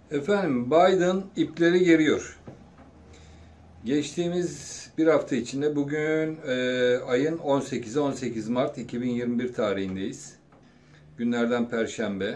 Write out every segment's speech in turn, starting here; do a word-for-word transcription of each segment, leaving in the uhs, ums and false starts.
Efendim, Biden ipleri geriyor. Geçtiğimiz bir hafta içinde bugün e, ayın on sekizi on sekiz Mart iki bin yirmi bir tarihindeyiz. Günlerden Perşembe.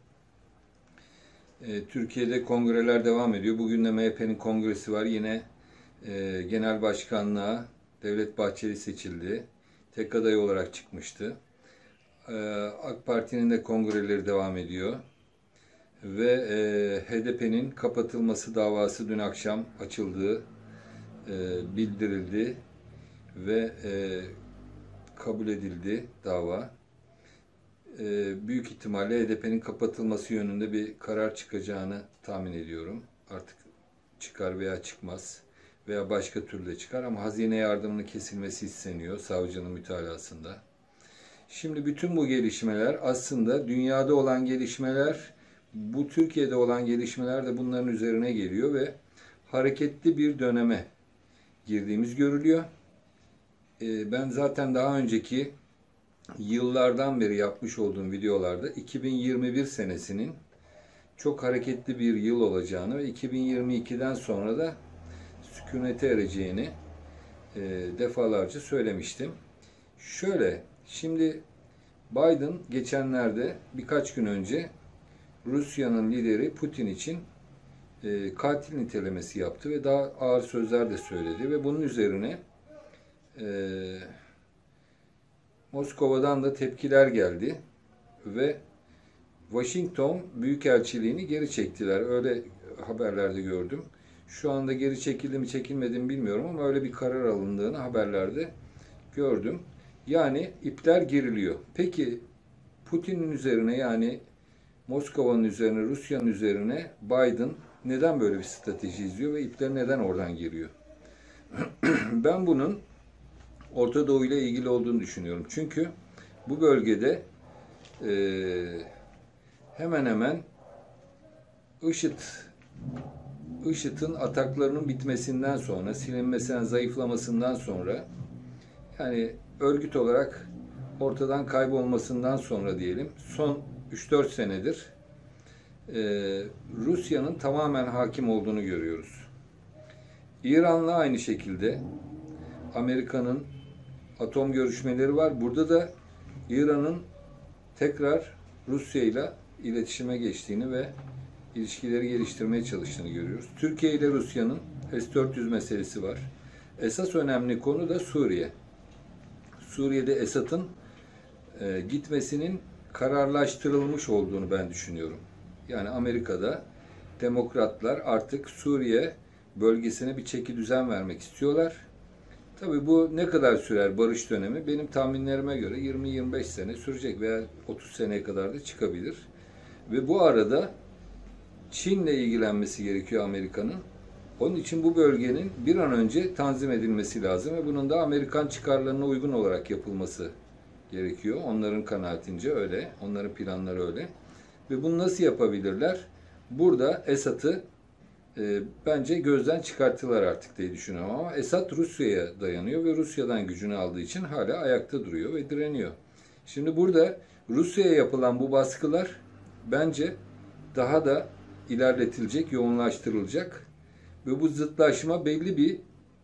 E, Türkiye'de kongreler devam ediyor. Bugün de M H P'nin kongresi var. Yine e, genel başkanlığa Devlet Bahçeli seçildi. Tek aday olarak çıkmıştı. E, AK Parti'nin de kongreleri devam ediyor. Ve e, H D P'nin kapatılması davası dün akşam açıldığı e, bildirildi ve e, kabul edildi dava. E, büyük ihtimalle H D P'nin kapatılması yönünde bir karar çıkacağını tahmin ediyorum. Artık çıkar veya çıkmaz veya başka türlü çıkar ama hazine yardımının kesilmesi isteniyor savcının mütalasında. Şimdi bütün bu gelişmeler aslında dünyada olan gelişmeler, bu Türkiye'de olan gelişmeler de bunların üzerine geliyor ve hareketli bir döneme girdiğimiz görülüyor. Ben zaten daha önceki yıllardan beri yapmış olduğum videolarda iki bin yirmi bir senesinin çok hareketli bir yıl olacağını ve iki bin yirmi ikiden sonra da sükunete ereceğini defalarca söylemiştim. Şöyle, şimdi Biden geçenlerde birkaç gün önce Rusya'nın lideri Putin için e, katil nitelemesi yaptı ve daha ağır sözler de söyledi ve bunun üzerine e, Moskova'dan da tepkiler geldi ve Washington Büyükelçiliğini geri çektiler. Öyle haberlerde gördüm. Şu anda geri çekildi mi çekilmedi mi bilmiyorum ama öyle bir karar alındığını haberlerde gördüm. Yani ipler geriliyor. Peki Putin'in üzerine, yani Moskova'nın üzerine, Rusya'nın üzerine Biden neden böyle bir strateji izliyor ve ipler neden oradan giriyor? Ben bunun Orta Doğu ile ilgili olduğunu düşünüyorum. Çünkü bu bölgede e, hemen hemen IŞİD, IŞİD'in ataklarının bitmesinden sonra, silinmesinden, zayıflamasından sonra, yani örgüt olarak ortadan kaybolmasından sonra diyelim, son üç dört senedir e, Rusya'nın tamamen hakim olduğunu görüyoruz. İran'la aynı şekilde Amerika'nın atom görüşmeleri var. Burada da İran'ın tekrar Rusya ile iletişime geçtiğini ve ilişkileri geliştirmeye çalıştığını görüyoruz. Türkiye ile Rusya'nın S dört yüz meselesi var. Esas önemli konu da Suriye. Suriye'de Esad'ın e, gitmesinin kararlaştırılmış olduğunu ben düşünüyorum. Yani Amerika'da demokratlar artık Suriye bölgesine bir çeki düzen vermek istiyorlar. Tabii bu ne kadar sürer barış dönemi? Benim tahminlerime göre yirmi yirmi beş sene sürecek veya otuz seneye kadar da çıkabilir. Ve bu arada Çin'le ilgilenmesi gerekiyor Amerika'nın. Onun için bu bölgenin bir an önce tanzim edilmesi lazım ve bunun da Amerikan çıkarlarına uygun olarak yapılması gerekiyor. Onların kanaatince öyle. Onların planları öyle. Ve bunu nasıl yapabilirler? Burada Esad'ı e, bence gözden çıkarttılar artık diye düşünüyorum. Ama Esad Rusya'ya dayanıyor ve Rusya'dan gücünü aldığı için hala ayakta duruyor ve direniyor. Şimdi burada Rusya'ya yapılan bu baskılar bence daha da ilerletilecek, yoğunlaştırılacak. Ve bu zıtlaşma belli bir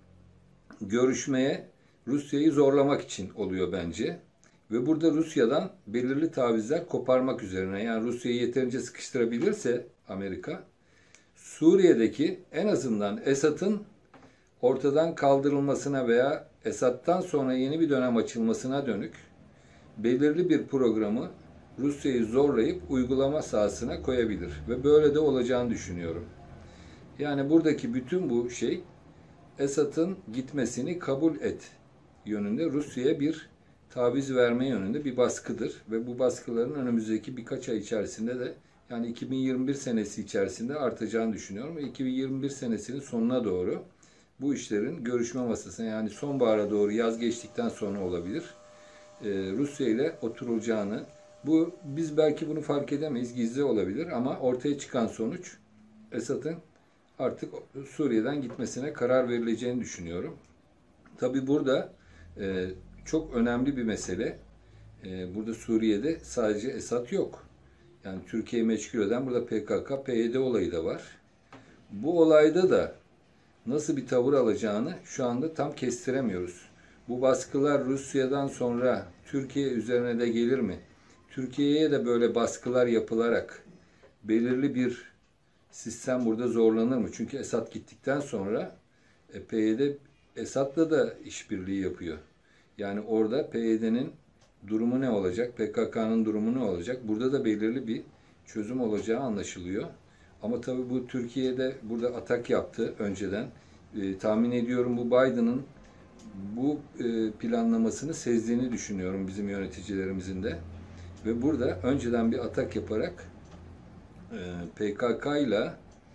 görüşmeye Rusya'yı zorlamak için oluyor bence. Ve burada Rusya'dan belirli tavizler koparmak üzerine, yani Rusya'yı yeterince sıkıştırabilirse Amerika, Suriye'deki en azından Esad'ın ortadan kaldırılmasına veya Esad'dan sonra yeni bir dönem açılmasına dönük belirli bir programı Rusya'yı zorlayıp uygulama sahasına koyabilir. Ve böyle de olacağını düşünüyorum. Yani buradaki bütün bu şey Esad'ın gitmesini kabul et yönünde, Rusya'ya bir taviz verme yönünde bir baskıdır. Ve bu baskıların önümüzdeki birkaç ay içerisinde de, yani iki bin yirmi bir senesi içerisinde artacağını düşünüyorum. Ve iki bin yirmi bir senesinin sonuna doğru bu işlerin görüşme masasına, yani sonbahara doğru, yaz geçtikten sonra olabilir, Rusya ile oturulacağını, bu biz belki bunu fark edemeyiz, gizli olabilir ama ortaya çıkan sonuç Esad'ın artık Suriye'den gitmesine karar verileceğini düşünüyorum. Tabii burada e, çok önemli bir mesele. E, burada Suriye'de sadece Esad yok. Yani Türkiye'yi meşgul eden burada P K K P Y D olayı da var. Bu olayda da nasıl bir tavır alacağını şu anda tam kestiremiyoruz. Bu baskılar Rusya'dan sonra Türkiye üzerine de gelir mi? Türkiye'ye de böyle baskılar yapılarak belirli bir sistem burada zorlanır mı? Çünkü Esad gittikten sonra e, P Y D Esad'la da işbirliği yapıyor. Yani orada P Y D'nin durumu ne olacak? P K K'nın durumu ne olacak? Burada da belirli bir çözüm olacağı anlaşılıyor. Ama tabii bu Türkiye'de burada atak yaptı önceden. E, tahmin ediyorum bu Biden'ın bu e, planlamasını sezdiğini düşünüyorum bizim yöneticilerimizin de. Ve burada önceden bir atak yaparak e, P K K ile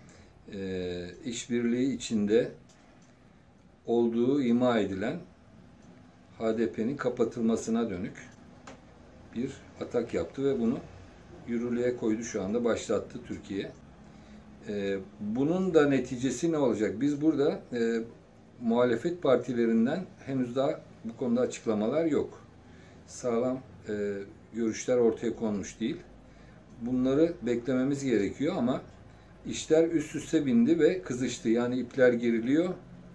e, işbirliği içinde olduğu ima edilen H D P'nin kapatılmasına dönük bir atak yaptı ve bunu yürürlüğe koydu, şu anda başlattı Türkiye. Ee, bunun da neticesi ne olacak? Biz burada e, muhalefet partilerinden henüz daha bu konuda açıklamalar yok. Sağlam e, görüşler ortaya konmuş değil. Bunları beklememiz gerekiyor ama işler üst üste bindi ve kızıştı. Yani ipler geriliyor.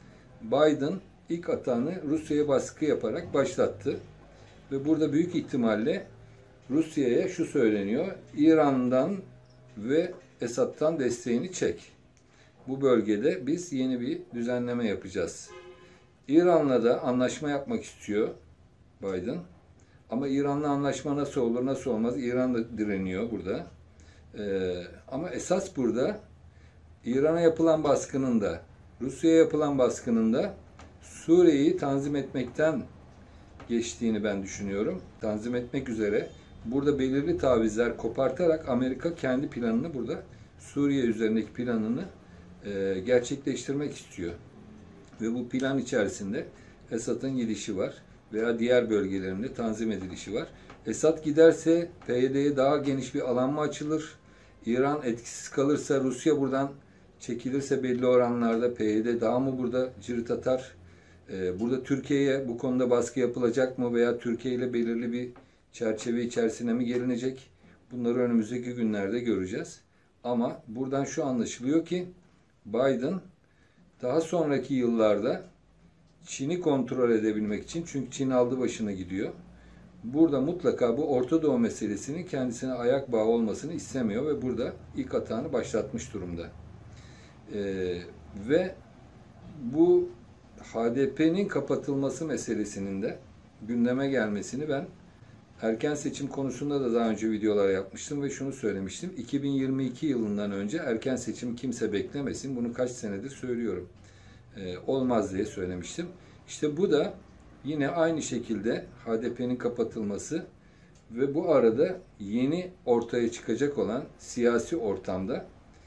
Biden ilk atağını Rusya'ya baskı yaparak başlattı. Ve burada büyük ihtimalle Rusya'ya şu söyleniyor: İran'dan ve Esad'dan desteğini çek. Bu bölgede biz yeni bir düzenleme yapacağız. İran'la da anlaşma yapmak istiyor Biden. Ama İran'la anlaşma nasıl olur, nasıl olmaz? İran da direniyor burada. Ee, ama esas burada İran'a yapılan baskının da, Rusya'ya yapılan baskının da Suriye'yi tanzim etmekten geçtiğini ben düşünüyorum. Tanzim etmek üzere burada belirli tavizler kopartarak Amerika kendi planını burada, Suriye üzerindeki planını e, gerçekleştirmek istiyor. Ve bu plan içerisinde Esad'ın gidişi var veya diğer bölgelerinde tanzim edilişi var. Esad giderse P Y D'ye daha geniş bir alan mı açılır? İran etkisiz kalırsa, Rusya buradan çekilirse belli oranlarda P Y D daha mı burada cirit atar? Ee, burada Türkiye'ye bu konuda baskı yapılacak mı veya Türkiye ile belirli bir çerçeve içerisine mi gelinecek? Bunları önümüzdeki günlerde göreceğiz. Ama buradan şu anlaşılıyor ki Biden daha sonraki yıllarda Çin'i kontrol edebilmek için, çünkü Çin aldı başına gidiyor, burada mutlaka bu Orta Doğu meselesinin kendisine ayak bağı olmasını istemiyor ve burada ilk atağını başlatmış durumda. Ee, ve bu H D P'nin kapatılması meselesinin de gündeme gelmesini ben erken seçim konusunda da daha önce videolar yapmıştım ve şunu söylemiştim: iki bin yirmi iki yılından önce erken seçim kimse beklemesin. Bunu kaç senedir söylüyorum. Ee, olmaz diye söylemiştim. İşte bu da yine aynı şekilde H D P'nin kapatılması ve bu arada yeni ortaya çıkacak olan siyasi ortamda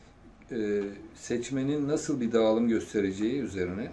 e, seçmenin nasıl bir dağılım göstereceği üzerine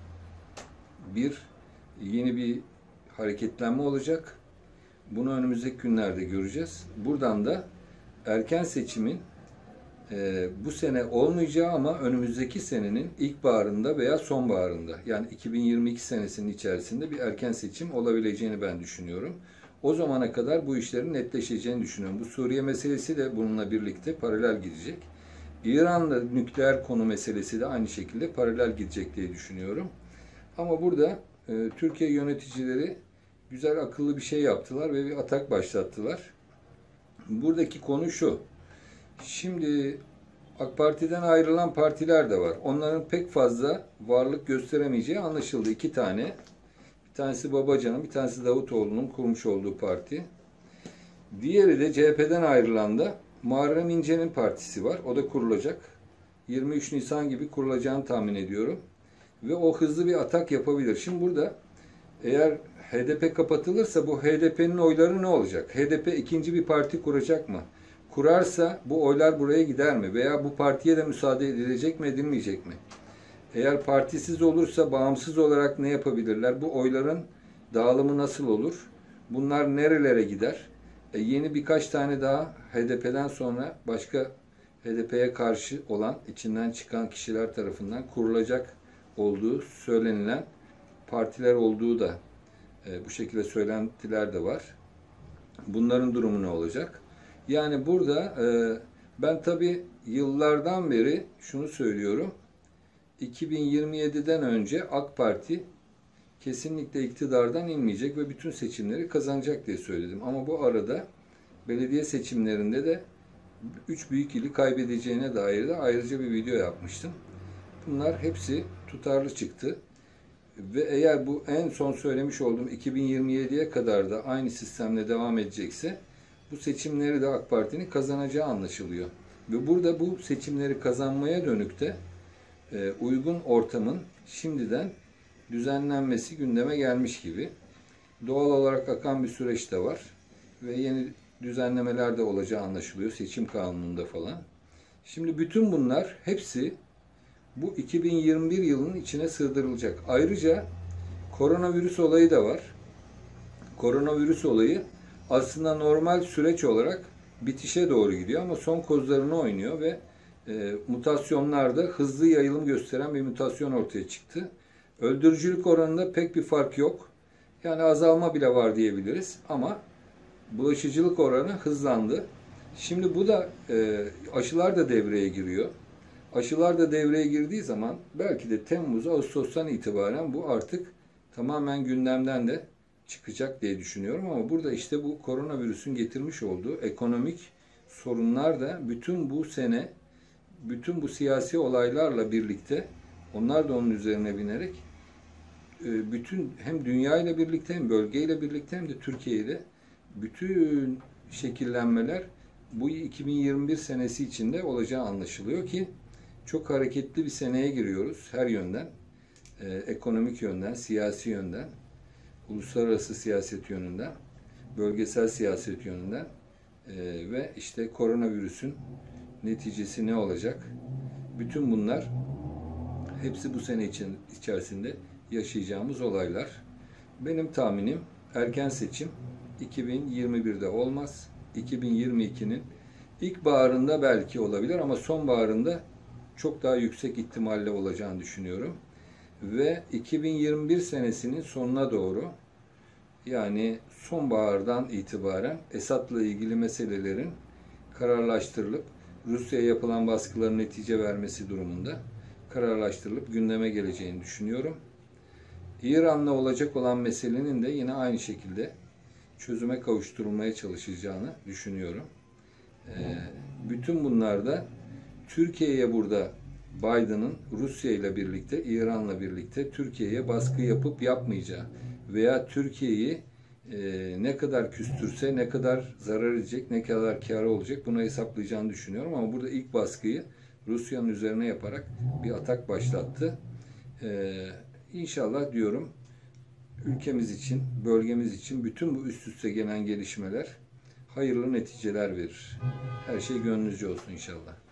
bir yeni bir hareketlenme olacak. Bunu önümüzdeki günlerde göreceğiz. Buradan da erken seçimin e, bu sene olmayacağı ama önümüzdeki senenin ilkbaharında veya sonbaharında, yani iki bin yirmi iki senesinin içerisinde bir erken seçim olabileceğini ben düşünüyorum. O zamana kadar bu işlerin netleşeceğini düşünüyorum. Bu Suriye meselesi de bununla birlikte paralel gidecek. İran'la nükleer konu meselesi de aynı şekilde paralel gidecek diye düşünüyorum. Ama burada e, Türkiye yöneticileri güzel, akıllı bir şey yaptılar ve bir atak başlattılar. Buradaki konu şu: şimdi AK Parti'den ayrılan partiler de var. Onların pek fazla varlık gösteremeyeceği anlaşıldı. İki tane. Bir tanesi Babacan'ın, bir tanesi Davutoğlu'nun kurmuş olduğu parti. Diğeri de C H P'den ayrılan da Muharrem İnce'nin partisi var. O da kurulacak. yirmi üç Nisan gibi kurulacağını tahmin ediyorum. Ve o hızlı bir atak yapabilir. Şimdi burada eğer H D P kapatılırsa bu H D P'nin oyları ne olacak? H D P ikinci bir parti kuracak mı? Kurarsa bu oylar buraya gider mi? Veya bu partiye de müsaade edilecek mi, edilmeyecek mi? Eğer partisiz olursa bağımsız olarak ne yapabilirler? Bu oyların dağılımı nasıl olur? Bunlar nerelere gider? E yeni birkaç tane daha H D P'den sonra başka H D P'ye karşı olan, içinden çıkan kişiler tarafından kurulacak olduğu söylenilen partiler olduğu da e, bu şekilde söylentiler de var. Bunların durumu ne olacak? Yani burada e, ben tabii yıllardan beri şunu söylüyorum. iki bin yirmi yediden önce AK Parti kesinlikle iktidardan inmeyecek ve bütün seçimleri kazanacak diye söyledim. Ama bu arada belediye seçimlerinde de üç büyük ili kaybedeceğine dair de ayrıca bir video yapmıştım. Bunlar hepsi tutarlı çıktı. Ve eğer bu en son söylemiş olduğum iki bin yirmi yediye kadar da aynı sistemle devam edecekse bu seçimleri de AK Parti'nin kazanacağı anlaşılıyor. Ve burada bu seçimleri kazanmaya dönük de e, uygun ortamın şimdiden düzenlenmesi gündeme gelmiş gibi. Doğal olarak akan bir süreç de var. Ve yeni düzenlemeler de olacağı anlaşılıyor seçim kanununda falan. Şimdi bütün bunlar hepsi bu iki bin yirmi bir yılının içine sığdırılacak. Ayrıca koronavirüs olayı da var. Koronavirüs olayı aslında normal süreç olarak bitişe doğru gidiyor ama son kozlarını oynuyor ve e, mutasyonlarda hızlı yayılım gösteren bir mutasyon ortaya çıktı. Öldürücülük oranında pek bir fark yok. Yani azalma bile var diyebiliriz ama bulaşıcılık oranı hızlandı. Şimdi bu da e, aşılar da devreye giriyor. Aşılar da devreye girdiği zaman belki de Temmuz, Ağustos'tan itibaren bu artık tamamen gündemden de çıkacak diye düşünüyorum. Ama burada işte bu koronavirüsün getirmiş olduğu ekonomik sorunlar da bütün bu sene, bütün bu siyasi olaylarla birlikte, onlar da onun üzerine binerek bütün hem dünya ile birlikte hem bölgeyle birlikte hem de Türkiye ile bütün şekillenmeler bu iki bin yirmi bir senesi içinde olacağı anlaşılıyor ki çok hareketli bir seneye giriyoruz her yönden. Ee, ekonomik yönden, siyasi yönden, uluslararası siyaset yönünden, bölgesel siyaset yönünden ee, ve işte koronavirüsün neticesi ne olacak? Bütün bunlar hepsi bu sene için içerisinde yaşayacağımız olaylar. Benim tahminim erken seçim iki bin yirmi birde olmaz. iki bin yirmi ikinin ilkbaharında belki olabilir ama sonbaharında çok daha yüksek ihtimalle olacağını düşünüyorum. Ve iki bin yirmi bir senesinin sonuna doğru, yani sonbahardan itibaren Esad'la ilgili meselelerin kararlaştırılıp Rusya'ya yapılan baskıların netice vermesi durumunda kararlaştırılıp gündeme geleceğini düşünüyorum. İran'la olacak olan meselenin de yine aynı şekilde çözüme kavuşturulmaya çalışacağını düşünüyorum. Ee, bütün bunlarda Türkiye'ye burada Biden'ın Rusya ile birlikte, İran'la birlikte Türkiye'ye baskı yapıp yapmayacağı veya Türkiye'yi e, ne kadar küstürse, ne kadar zarar edecek, ne kadar kârı olacak bunu hesaplayacağını düşünüyorum. Ama burada ilk baskıyı Rusya'nın üzerine yaparak bir atak başlattı. Ee, İnşallah diyorum ülkemiz için, bölgemiz için bütün bu üst üste gelen gelişmeler hayırlı neticeler verir. Her şey gönlünüzce olsun inşallah.